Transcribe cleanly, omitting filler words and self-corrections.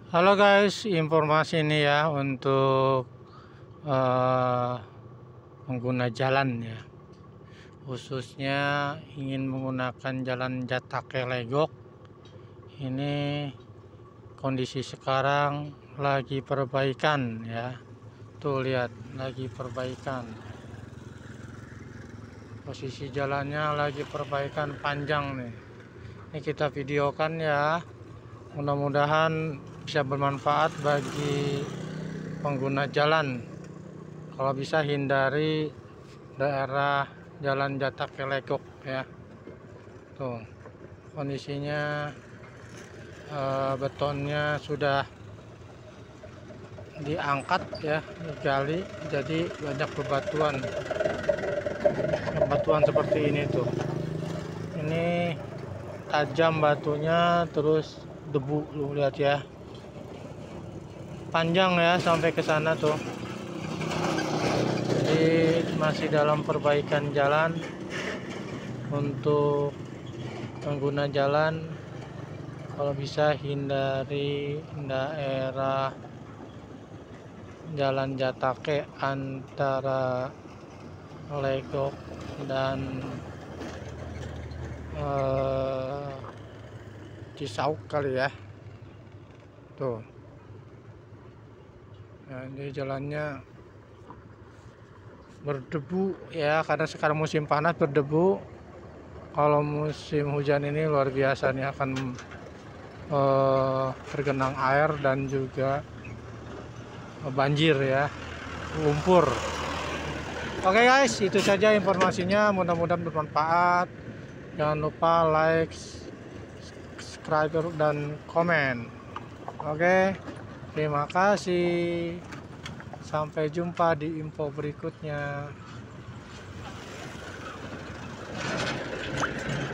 Halo guys, informasi ini ya untuk pengguna jalan ya, khususnya ingin menggunakan jalan Jatake Legok. Ini kondisi sekarang lagi perbaikan ya, tuh lihat lagi perbaikan, posisi jalannya lagi perbaikan panjang nih. Ini kita videokan ya, mudah-mudahan bisa bermanfaat bagi pengguna jalan. Kalau bisa hindari daerah jalan Jatake Legok ya. Tuh kondisinya betonnya sudah diangkat ya, digali, jadi banyak bebatuan seperti ini tuh. Ini tajam batunya, terus debu, lu lihat ya, panjang ya sampai ke sana tuh. Jadi masih dalam perbaikan jalan. Untuk pengguna jalan, kalau bisa hindari daerah jalan Jatake antara Legok dan Cisauk kali ya. Tuh, nah, ini jalannya berdebu ya, karena sekarang musim panas berdebu. Kalau musim hujan ini luar biasa nih, akan tergenang air dan juga banjir ya, lumpur. Oke guys, itu saja informasinya, mudah-mudahan bermanfaat. Jangan lupa like, subscribe, dan komen. Oke, terima kasih. Sampai jumpa di info berikutnya.